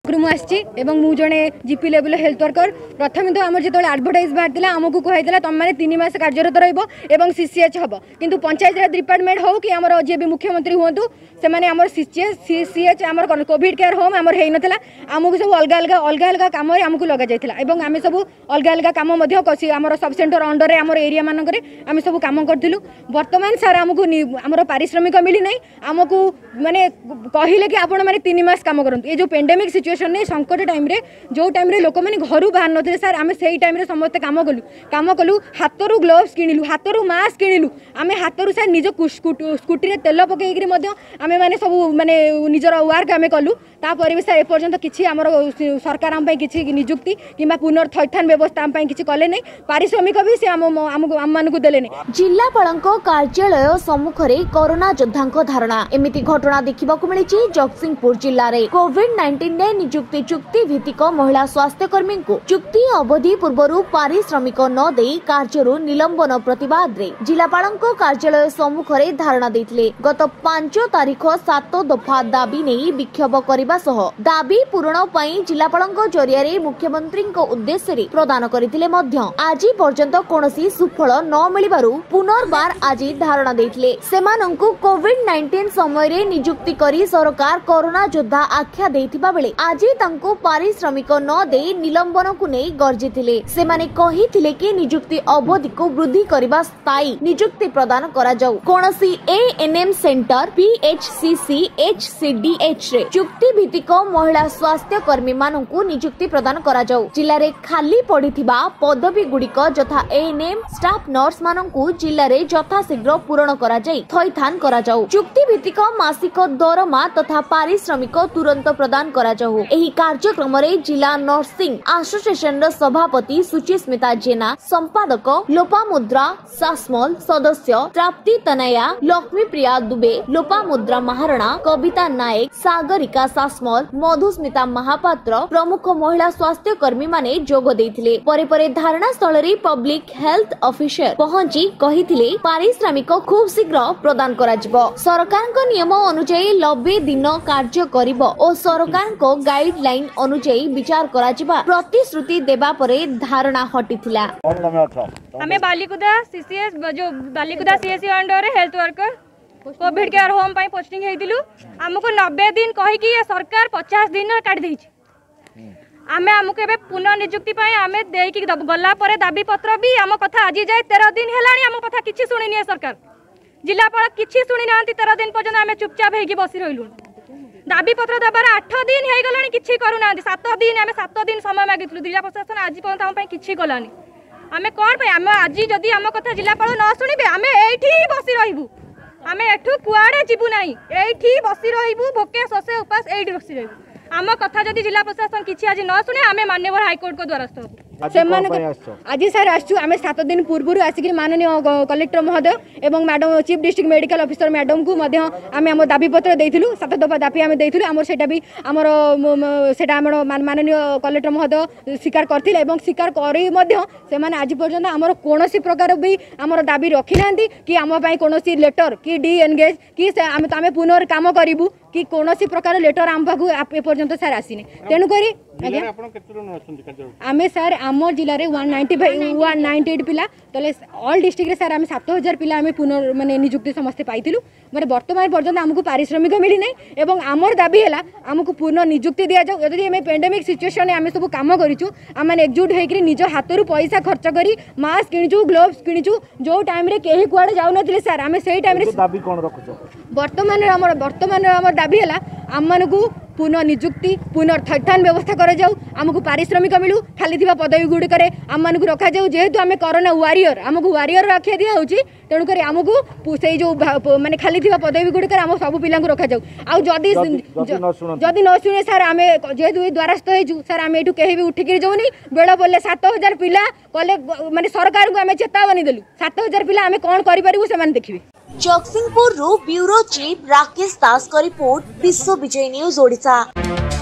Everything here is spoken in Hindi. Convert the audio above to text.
मु जड़े जीपी लेवल हेल्थ वर्कर प्रथम तो आम जो आडभटाइज बाहर आमको कहला तुम मैंने 3 मास कार्यरत रही सीसीएच हम किंतु पंचायत डिपार्टमेंट हो कि आम जी भी मुख्यमंत्री हूँ से मैंने सीसीएच आम कोविड केयर होम आमर हो नाला आमको सब अलग अलग अलग अलग कम आमको लग जाता आम सब अलग अलग कम आम सब सेंटर अंडर आम एरिया मानक आम सब कम करूँ बर्तमान सार आमको आम पारिश्रमिक मिली ना आमको माने कहले कि आपण मैंने 3 मास कम करूँ ये जो पेंडेमिक सिचुएशन ने संकट टाइम रे जो टाइम रे लोक मैंने घर बाहर नथिले सार आम से टाइम रे समस्त काम कलु हाथरू ग्लोव्स किणिलु हाथरू मास्क किणिलु आम हाथरू सार निज स्कूटी रे तेल पकईकरी आम मैंने सब माने निजर वर्क आम कलु तापर भी सार एपर्यंत किसी आमर सरकार आम किसी निजुक्ति किंबा पुनर्थैथान व्यवस्था आम किसी कले नहीं पारिश्रमिक भी से आम मानक देले नहीं। जिलापालक कार्यालय सम्मुख में कोरोना योद्धा धारणा एमिति घटना देखा मिली जगतसिंहपुर जिले में कोविड-19 ने निजुक्ति चुक्ति भित्तिक महिला स्वास्थ्यकर्मी को चुक्ति अवधि पूर्व पारिश्रमिक न दे कार्य निलंबन प्रतिवाद रे जिलापालक कार्यालय सम्मुख में धारणा देथिले। गत 5 तारीख 7 दफा दाबी नहीं विक्षोभ करने दाबी पूरण जिलापालक जरिया मुख्यमंत्री उद्देश्य रे प्रदान करथिले मध्य आज पर्यंत कोनोसी सुफल न मिलिबारु पुनर्बार आज धारणा देथिले। सेमानंकु कोविड-19 समय रे नियुक्ति करी सरकार कोरोना योद्धा आख्या देथिबा बेले आज तांको पारिश्रमिक न दे निलंबन को नै गर्जिथिले। सेमाने कहिथिले कि नियुक्ति अवधि को वृद्धि करबा स्थायी नियुक्ति प्रदान करा जाऊ। कोनोसी एएनएम सेंटर पीएचसीसी एचसीडीएच रे चुक्ति भित्तिक महिला स्वास्थ्य कर्मी मानकु नियुक्ति प्रदान करा जाऊ। जिल्ला रे खाली पड़िथिबा पदवी गुड़िक यथा एएनएम स्टाफ नर्स मानकु जिल्ला रे यथा शीघ्र पूरण करा जाई थैथान करा जाऊ। चुक्ति भित्तिक मासिक दरमा तथा पारिश्रमिक तुरंत प्रदान करा जाऊ। एही कार्यक्रम रे जिला नर्सिंग एसोसिएशन रो सभापति सुचिस्मिता जेना, संपादक लोपामुद्रा सासमल, सदस्य प्राप्ति तनया, लक्ष्मी प्रिया दुबे, लोपामुद्रा महाराणा, कविता नायक, सागरिका सासमल, मधुस्मिता महापात्र प्रमुख महिला स्वास्थ्य कर्मी माने जोग देथिले। परे परे धारणा स्थल रे पब्लिक हेल्थ ऑफिसर पहुंची कहिथिले पारिश्रमिक खूब शीघ्र प्रदान करा जिवो। सरकारक नियम अनुसार 90 दिन कार्य करिवो और सरकार को गाइडलाइन अनुसार विचार करा जिबा प्रतिश्रुति देबा परे धारणा हटिथिला। हमें बालिकुदा सीसीएस जो Balikuda CSC under health worker Covid care home पाई पोस्टिंग हेतिलु हमको 90 दिन कहि कि सरकार 50 दिन काट देछि। आमे हमको एबे पुनः नियुक्ति पाई आमे देई कि गला परे दाबी पत्र भी हम कथा आज जाय 13 दिन हेलानी हम कथा किछि सुनिनी है सरकार। जिलापाल किछि सुनि नांती 13 दिन पर्यंत आमे चुपचाप हेकी बसी रहिलु। दाबी पत्र दबार 8 दिन हे गलानी किछि करू नांती 7 दिन आमे 7 दिन समय मागितलु जिला प्रशासन आज पर्यंत हम पाई किछि गलानी। आमे कोन पे आमे आज जदी हम कथा जिलापाल न सुनिबे आमे एठी बसी रहिबु। आमे एठू कुआडे जिबु नाही एठी बसी रहिबु भोके ससे उपास एठी बसी रहिबु। आम कथा जदि जिला प्रशासन किछि आज न सुने आमे माननीय हाईकोर्ट को द्वारस्थ होबु। आज सर आसचु आमे 7 दिन पूर्व आसिक माननीय कलेक्टर महोदय एवं madam chief district medical officer madam को मध्य आमे हम दाबी पत्र देइथिलु 7 दफा दाबी आमे देइथिलु हमर सेटा भी हमर सेटा हमर माननीय कलेक्टर महोदय स्वीकार करथिले एवं स्वीकार करी मध्य से माने आज पर्यंत हमर कोनोसी प्रकार भी हमर दाबी रखि नांती कि हम पई कोनोसी लेटर कि डी एंगेज कि आमे पुनर काम करिवु कि कोनोसी प्रकार लेटर आम पाखु ए पर्यंत सर आसीने। तेनु करी आमे सर आम जिले में 198 पिला तले ऑल डिस्ट्रिक्ट रे सर आम 7000 पिला आम पुनर् माने नियुक्ति समस्ते पाइथिलु। माने वर्तमान पर्यंत आमको पारिश्रमिक मिली नहीं एवं आमर दाबी है आमको पुनः नियुक्ति दि जाऊ। यदि आम पेंडेमिक सिचुएशन आम सब कम करूँ आम एकजुट होकर निज हाथरू पैसा खर्च करी मास्क किणुचु ग्लोव्स किणुचु जो टाइम रे केही कुआडे जाउ नथिले सर आम से टाइम रे दाबी कोन रखुछो वर्तमान आम दाबी है आम मानकु पुनः नियुक्ति पुनर्थैथान व्यवस्था करा जाऊ। आमको पारिश्रमिक मिलू खाली थिबा पदवी गुड़िक आम मानकु रखा जाऊ जेहेतु आम कोरोना वारियर आमको वारियर रखा दिया होची तेणुक आमको से जो माने खाली थिबा पदवी गुड़िक आम सब पिला रखा जाऊ। आ जदि न शुणे सर आम जेहेतु द्वारस्थ होइछु सर आम एठू केही भी उठिक जाऊनी बेड़ पड़े 7000 पिला कले माने सरकार को आम चेतावनी देलु 7000 पिला आम कौन करि परिबु से माने देखिबे। जगतसिंहपुर ब्यूरो चीफ राकेश दास का रिपोर्ट विश्व विजय न्यूज ओडिशा।